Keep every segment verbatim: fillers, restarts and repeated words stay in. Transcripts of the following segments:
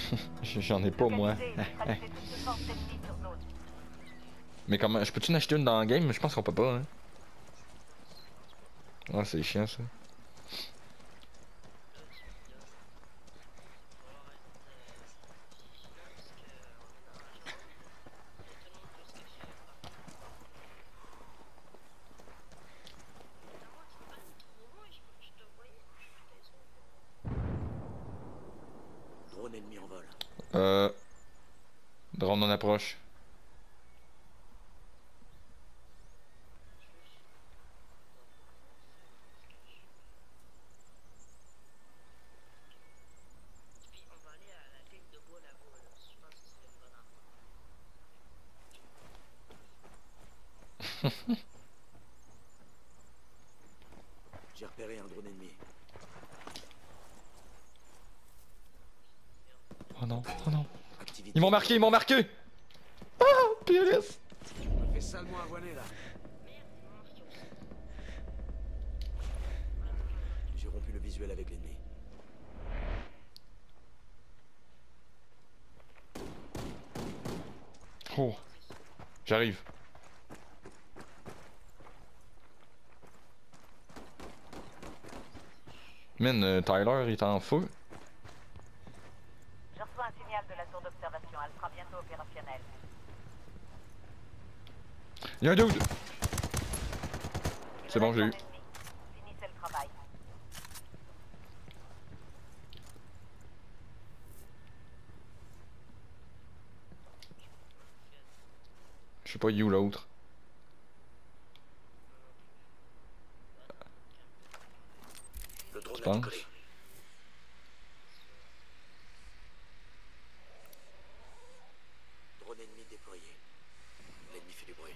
J'en ai pas moi. Mais comment, je peux-tu en acheter une dans le game? Je pense qu'on peut pas, hein. Ah, c'est chiant ça. Drone ennemi en vol. Euh... Drone en approche. J'ai repéré un drone ennemi. Oh non, oh non. Activité. Ils m'ont marqué, ils m'ont marqué! Ah! P L S! On m'a fait salement avoiner là. J'ai rompu le visuel avec l'ennemi. Oh. J'arrive. Man, euh, Tyler, il est en feu. Je reçois un signal de la tour d'observation. Elle sera bientôt opérationnelle. Y'a un dude! C'est bon, j'ai eu. Finissez le travail. Je sais pas, il est où l'autre? Le drone Je a pense. décollé. Drone ennemi déployé. L'ennemi fait du bruit.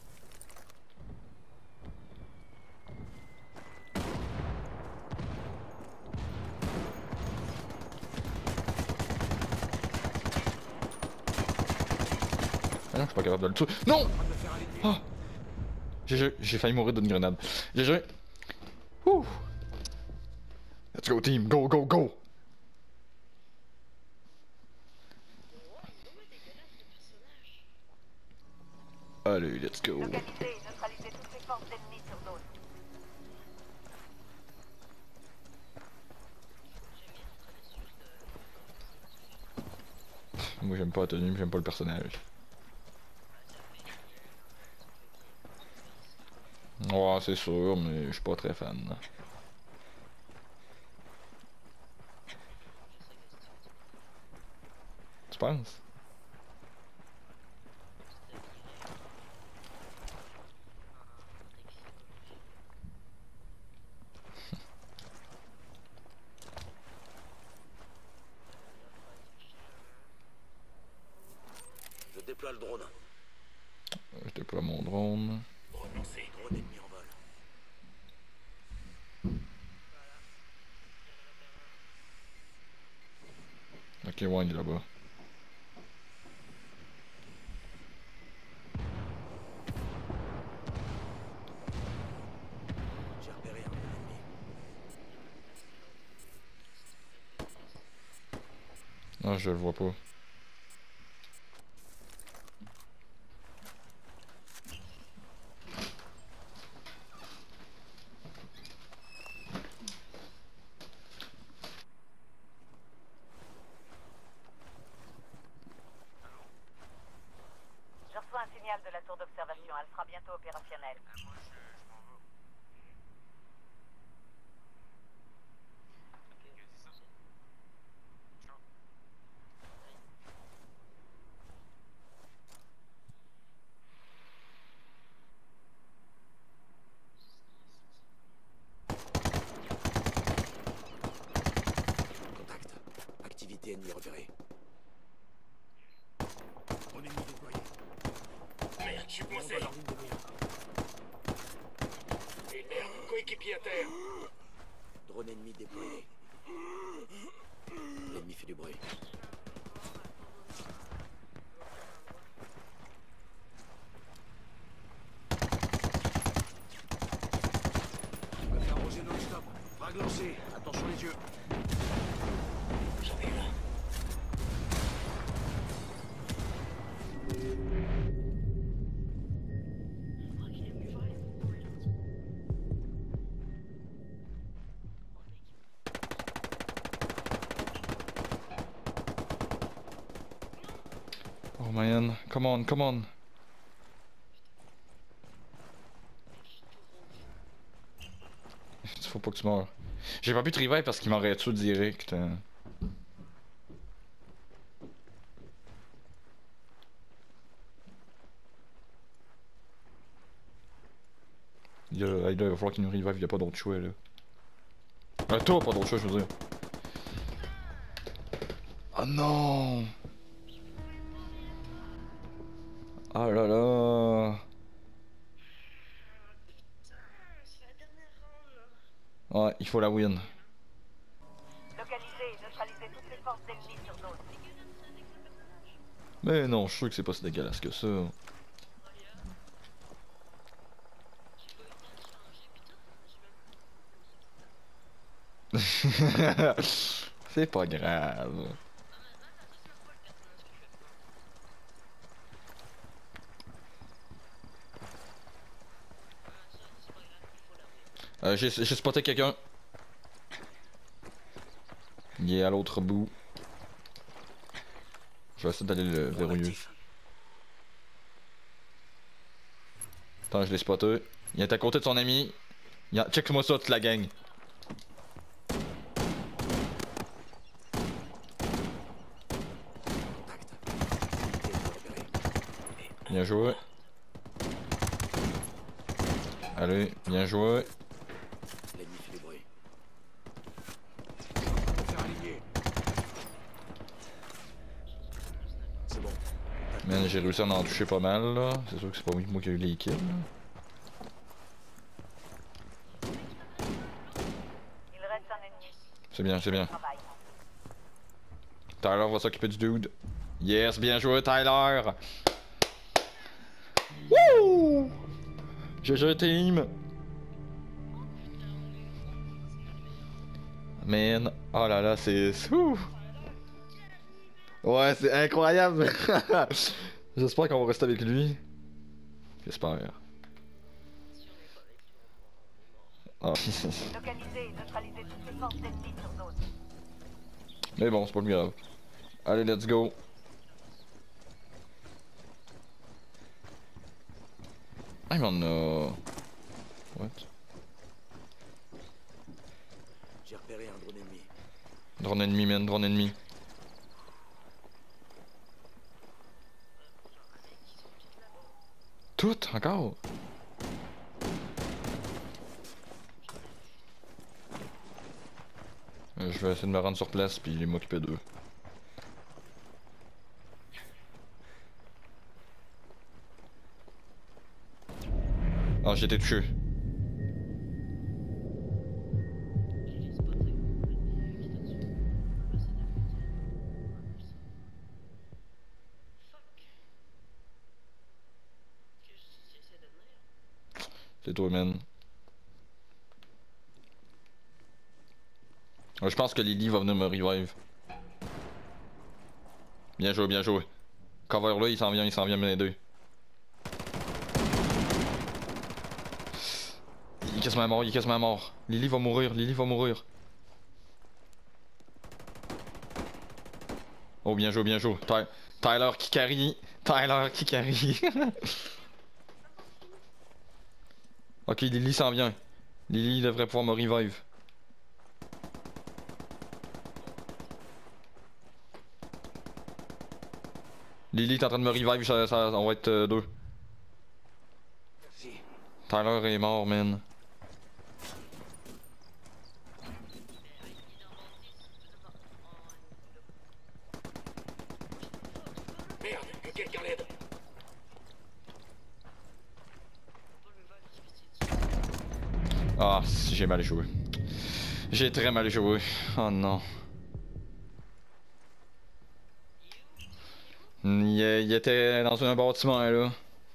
Ah non, je suis pas capable de le tuer. Non! En train de me faire un ennemi. Ah! J'ai j'ai failli mourir d'une grenade. G G. Ouh! Let's go team, go go go! Allez, let's go. Localisez et neutralisez toutes les forces ennemies sur zone. Moi j'aime pas la tenue, j'aime pas le personnage. Ouais, c'est sûr, mais je suis pas très fan. Tu penses? Je déploie le drone. Je déploie mon drone. Drone lancé. Drone ennemi en vol. Ok, ouais, il est là-bas. J'ai repéré un drone ennemi. Ah, je le vois pas. Je reçois un signal de la tour d'observation. Elle sera bientôt opérationnelle. Contact. Activité ennemie repérée. Drone ennemi déployé. Merde, je suis On coincé. va leur ligne de mire. Et merde, coéquipier à terre. Drone ennemi déployé. L'ennemi fait du bruit. On va faire arroser non-stop. Frag lancé. Attention les yeux. J'en ai un. man. Come on, come on. Faut pas que tu meurs. J'ai pas pu te revive parce qu'il m'aurait tué direct. Hein. Il, a, il va falloir qu'il nous revive, il y a pas d'autre choix là. Ah, toi, pas d'autre choix, je veux dire. Oh non! Ah là là! Ouais, il faut la win. Localiser et neutraliser toutes les forces ennemies sur zone. Mais non, je suis sûr que c'est pas si dégueulasse que ça. C'est pas grave. Euh, j'ai j'ai spoté quelqu'un. Il est à l'autre bout. Je vais essayer d'aller le verrouiller. Attends, je l'ai spoté. Il est à côté de son ami. Il a... Check-moi ça, toute la gang. Bien joué. Allez, bien joué. L'ennemi fait du bruit. Faire aligner. C'est bon. Man, j'ai réussi à en toucher pas mal là. C'est sûr que c'est pas moi qui ai eu les kills. Là. Il reste un ennemi. C'est bien, c'est bien. Travail. Tyler va s'occuper du dude. Yes, bien joué Tyler. Wouh! G G team. Man, oh là là, c'est... Ouh. Ouais, c'est incroyable. J'espère qu'on va rester avec lui. J'espère. Oh. Localiser et neutraliser toutes les forces ennemies sur zone. Mais bon, c'est pas plus grave. Allez, let's go. Ah, mais on a... What? J'ai repéré un drone ennemi. Drone ennemi, man, drone ennemi. Tout, encore? Euh, je vais essayer de me rendre sur place puis m'occuper d'eux. Ah, j'ai été touché. C'est toi, man. Ouais, je pense que Lily va venir me revive. Bien joué, bien joué. Cover là, il s'en vient, il s'en vient m'aider. Il est quasiment mort, il est quasiment mort. Lily va mourir, Lily va mourir. Oh, bien joué, bien joué. Ty Tyler qui carry. Tyler qui carry. Ok, Lily s'en vient. Lily devrait pouvoir me revive. Lily est en train de me revive, ça, ça, on va être euh, deux. Merci. Tyler est mort, man. Merde, que quelqu'un l'aide. Ah, si j'ai mal joué. J'ai très mal joué. Oh non. Il, il était dans un bâtiment là.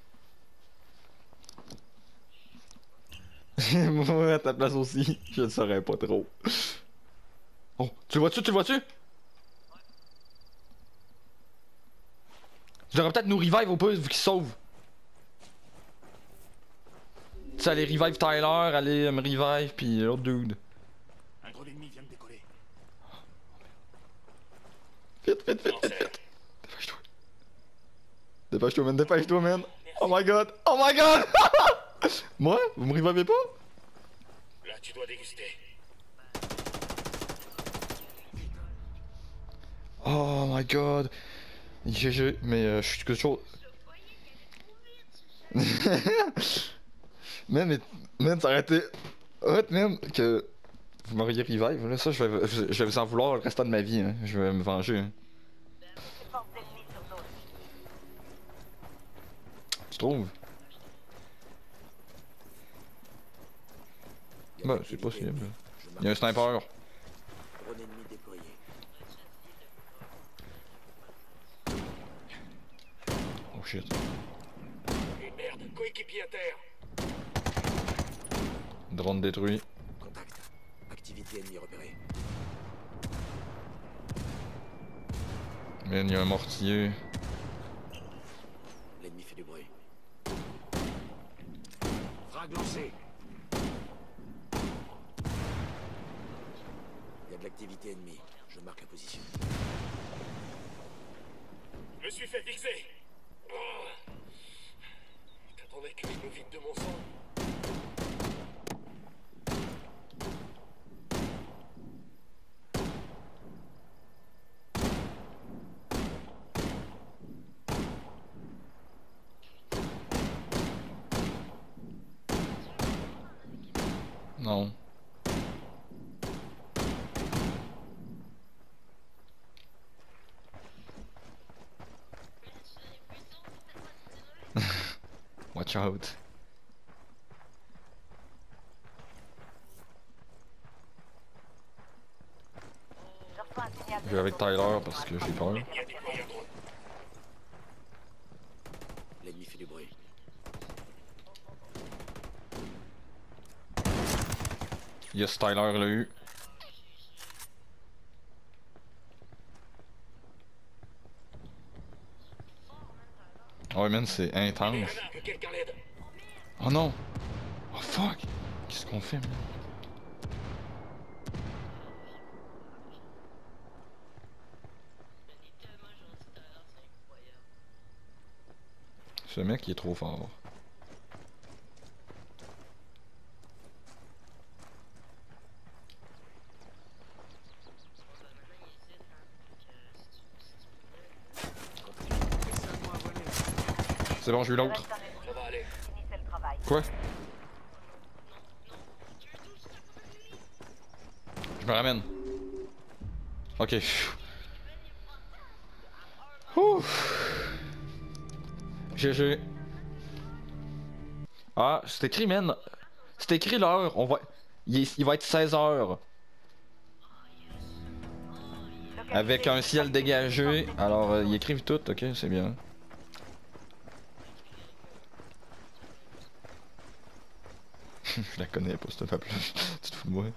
Moi à ta place aussi, je ne saurais pas trop. Oh, tu le vois-tu, tu le vois-tu? Tu devrais peut-être nous revive au plus vu qu'il se sauve. Tu sais, aller revive Tyler, aller me revive, puis l'autre dude. Un drone ennemi vient de décoller. Vite, vite, vite, vite, vite. Dépêche-toi. Dépêche-toi, man, dépêche-toi, man. Oh my god, oh my god. Moi? Vous me revivez pas? Là, tu dois déguster. Oh my god. G G, mais euh, je suis quelque chose. Man, mais. Man, ça aurait été. Hot, man, que. Vous m'auriez revive, là, ça, je vais, je vais vous en vouloir le restant de ma vie, hein. Je vais me venger, hein. Force ennemie sur zone. Tu trouves? Il y a Bah, de c'est l'activité possible. ennemie. Je Il y a un marque sniper. drone ennemi déployé. Oh shit. Et merde, coéquipier à terre. Drone détruit. Contact. Activité ennemie repérée. Man, il y a un mortier. L'ennemi fait du bruit. Frag lancé. Il y a de l'activité ennemie. Je marque la position. Je me suis fait fixer. Oh. T'attendais que je me vide de mon sang. Non. Watch out. Je reçois un signal. Je vais avec Tyler parce que j'ai peur. Il y a déployé un drone. L'ennemi fait du bruit. Yes, Tyler l'a eu. Oh man, c'est intense. Que quelqu'un l'aide. Oh non! Oh fuck! Qu'est-ce qu'on fait, man? Ce mec il est trop fort. C'est bon, j'ai eu l'autre. Reste un ennemi. Ça va aller. Finissez le travail. Quoi? Je me ramène. Ok. Ouh. G G. Ah, c'est écrit, man. C'est écrit l'heure. On va. Il, est- il va être seize heures. Avec un ciel dégagé. Alors, euh, ils écrivent tout, ok, c'est bien. Je la connais pas, cette map-là. Tu te fous de moi?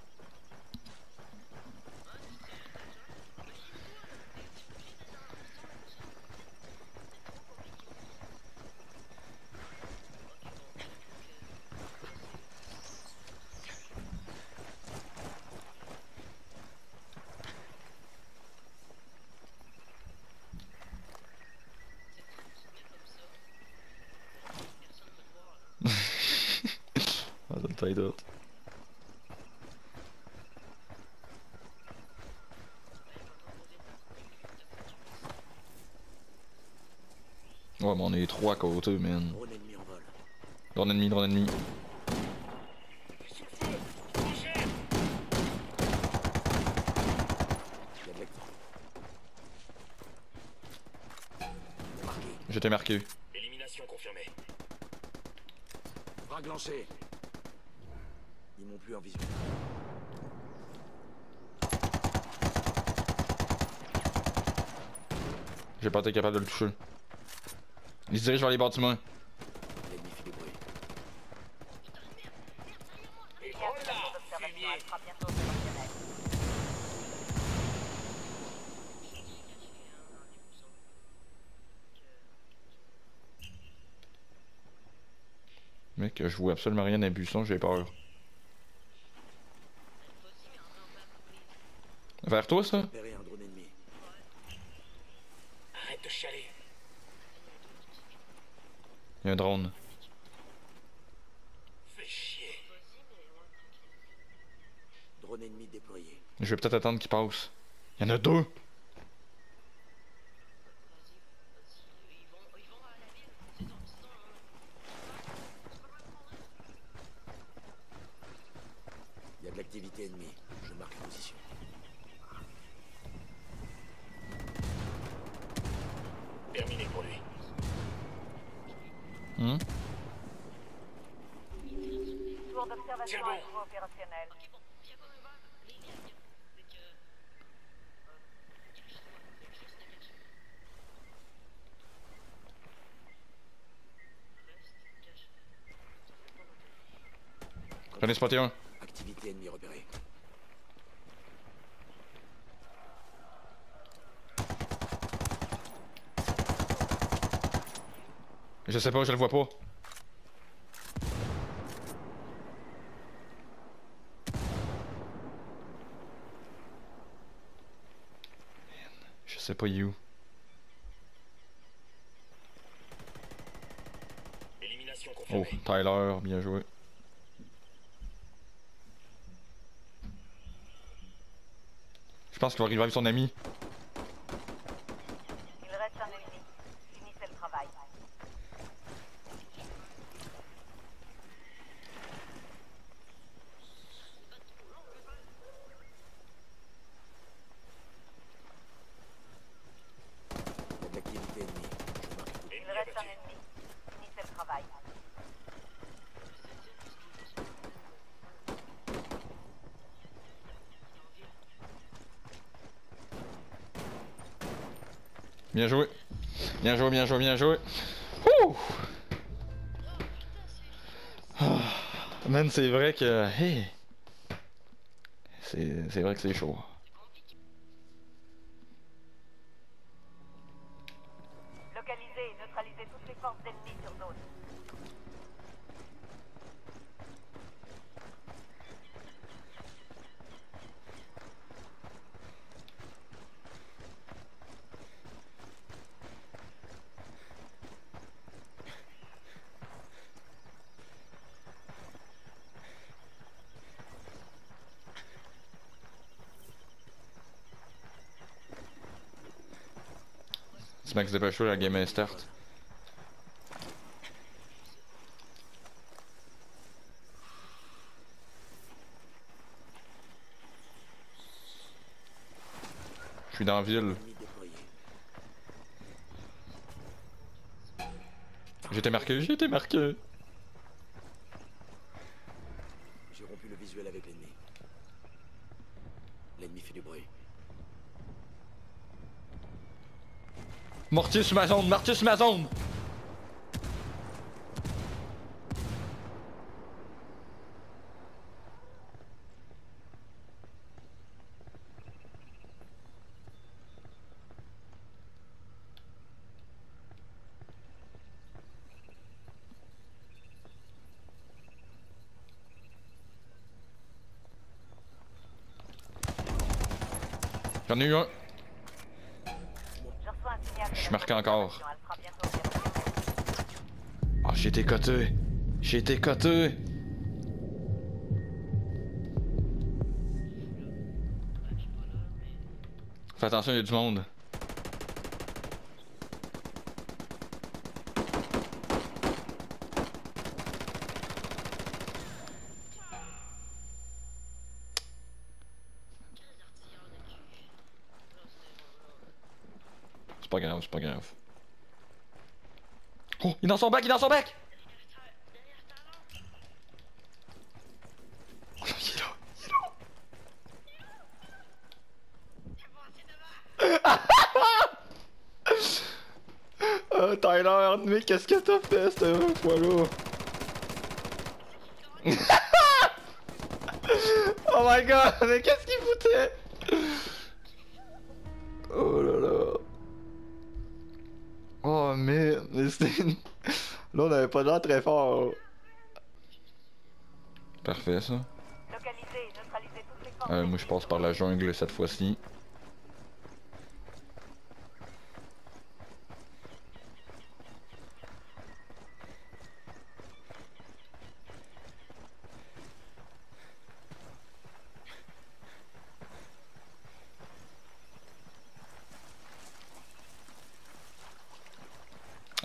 Ah, ça me taille d'autres. Ouais, mais on est trois à côté, man. Drone ennemi en vol. Drone ennemi, drone ennemi. Sous le feu. Prochaine. Il y a de l'activité. Marqué. J'étais marqué. Élimination confirmée. Frag lancé. Ils m'ont plus en vision. J'ai pas été capable de le toucher. Il se dirige vers les bâtiments. L'ennemi fait du bruit. Et Tour voilà, d'observation, fumier. elle sera bientôt opérationnelle. Mec, je vois absolument rien d'un buisson, j'ai peur. Vers toi, ça? Repéré un drone ennemi. Arrête de chialer. Il y a un drone. Fais chier. Drone ennemi déployé. Je vais peut-être attendre qu'il passe. Il y en a deux! Il y a de l'activité ennemie. Je marque la position. Terminé pour lui. Hum? Tour d'observation Tiens bon. à nouveau opérationnel. J'en ai spoté un. Activité ennemie repérée. Je sais pas, je le vois pas. Je sais pas, il est où. Élimination Oh, confirmée. Tyler, bien joué. Je pense qu'il va revive son ami. Il reste un ennemi. Finissez le travail. Il y a de l'activité ennemie. Je marque la position. Il Ennemi reste un abattu. ennemi. Finissez le travail. Bien joué. Bien joué, bien joué, bien joué. Ouh! Ah, man, c'est vrai que... Hey! C'est c'est vrai que c'est chaud. Localisez et neutralisez toutes les forces ennemies sur zone. Ce mec se dépêche, la game est start. Je suis dans la ville. Ennemi déployé. J'ai été marqué, j'ai été marqué. J'ai rompu le visuel avec l'ennemi. L'ennemi fait du bruit. Mortier sur ma zone, mortier sur ma zone! J'en ai eu un. Je reçois un signal. Je suis marqué encore. Elle sera bientôt opérationnelle. Ah, j'ai été coté. J'ai été coté. Fais attention, il y a du monde. C'est pas grave, c'est pas grave. Oh, il est dans son bac, il est dans son bac! Oh, il est là, il est là. Oh, Tyler, mais qu'est-ce que t'as fait cette fois-là? Oh my god, mais qu'est-ce qu'il foutait? Oh là là. Oh mais, mais c'était une... Là on avait pas l'air très fort. Parfait ça. Localisez et neutralisez toutes les forces Euh, moi ennemies je passe sur par zone. la jungle cette fois-ci.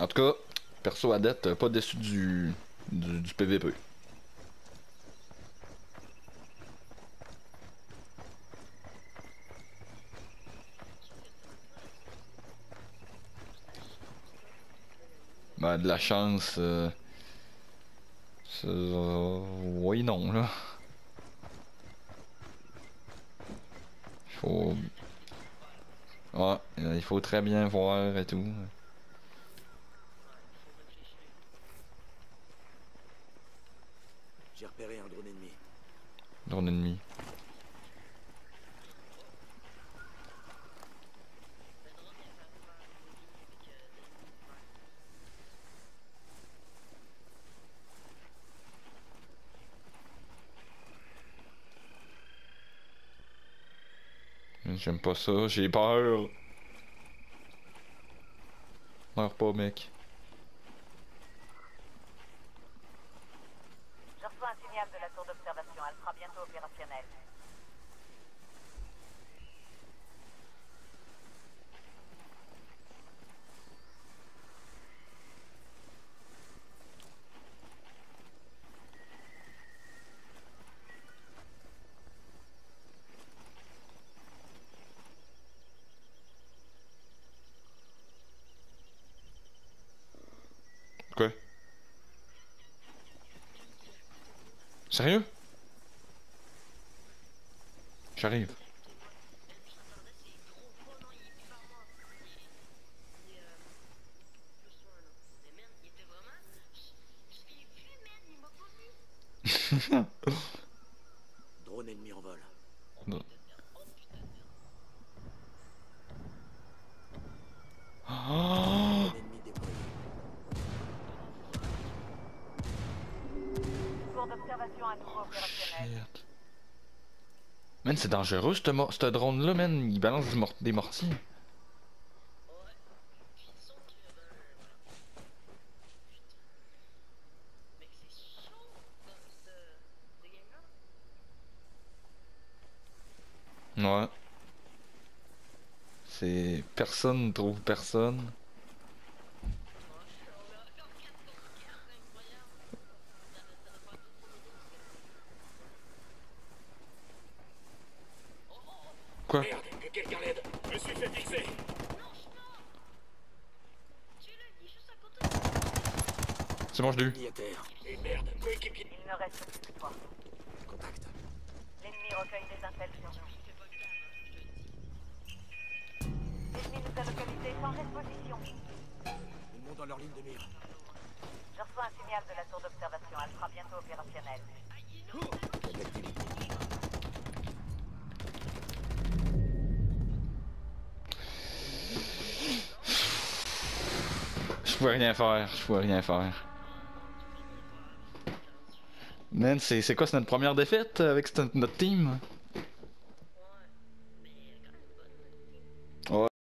tout cas, perso à date, pas déçu du, du, du P V P. Ben, de la chance. Euh... euh, oui, non, là. Faut. Ouais, il faut très bien voir et tout. J'ai repéré un drone ennemi. Drone ennemi. J'aime pas ça, j'ai peur. Meurs pas, mec. Je reçois un signal de la tour d'observation. Elle sera bientôt opérationnelle. Quoi? Sérieux? J'arrive. Drone ennemi en vol. Non. Oh, Drone ennemi déployé. Tour d'observation à nouveau opérationnelle. shit. Man, c'est dangereux, ce mo- ce drone-là, man. Il balance des, mor des mortiers. Ouais. C'est... Personne ne trouve personne. Quoi? Merde, que quelqu'un l'aide. Je me suis fait fixer. C'est bon, je l'ai eu. Ennemi à terre. Et merde, coéquipier. Il ne reste plus que toi. Contact. L'ennemi recueille des infels sur nous. L'ennemi nous a localisés. Changez de position. Ils montent dans leur ligne de mire. Je reçois un signal de la tour d'observation. Elle sera bientôt opérationnelle. Il y a de l'activité. Je pouvais rien faire, je pouvais rien faire. Man, c'est c'est quoi, c'est notre première défaite avec cette- notre team?